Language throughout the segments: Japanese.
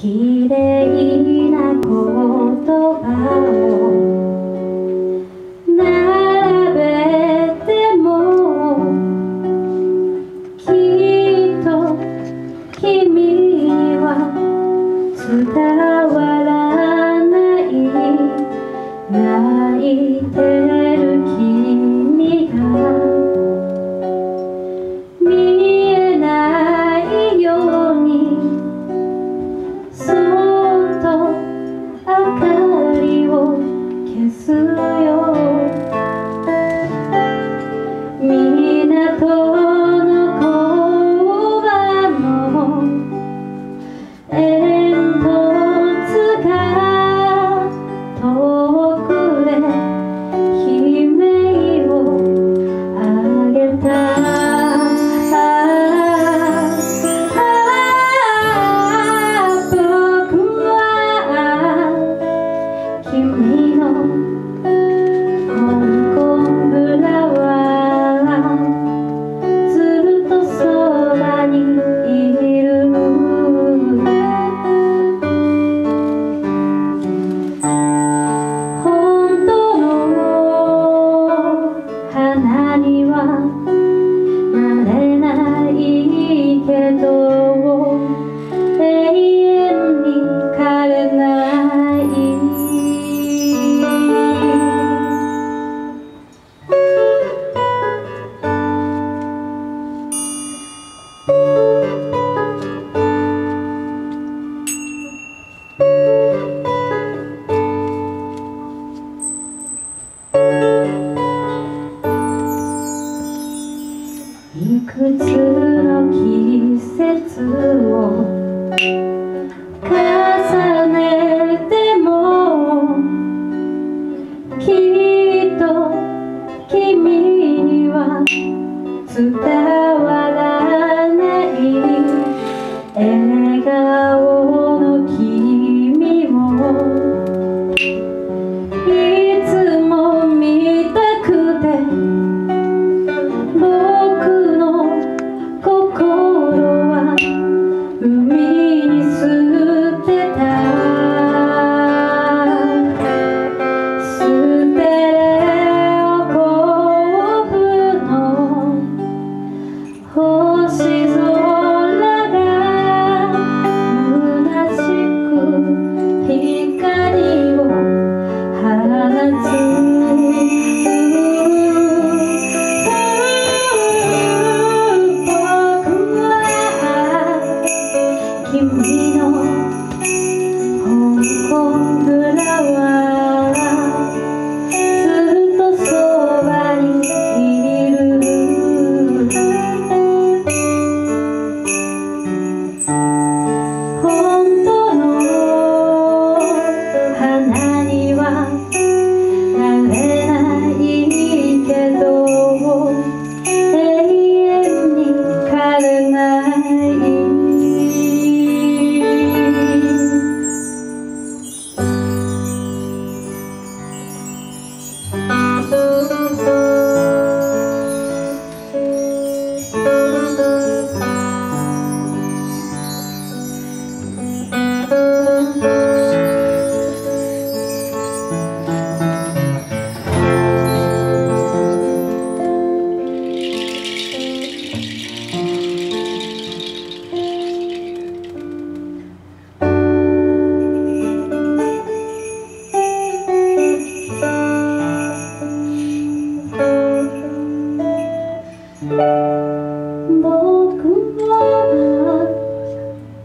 綺麗な言葉を並べてもきっと君には伝わらない。泣いてる君が見えないようにそっと明かりを消すよ。港の小判の煙突が遠くへ悲鳴を上げた。僕は君の香港フラワーずっとそばにいる。本当の花にはなれないけど永遠に枯れない。いくつの季節を重ねてもきっと君には伝わらない。笑顔の君をいつも見たくて僕の心は海に捨てた。ステレオコープの星空が虚しく光を放つ。君の香港フラワーずっとそばにいる。本当の花にはなれないけど永遠に枯れない。僕は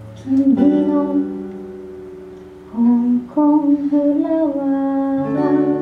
君の香港フラワー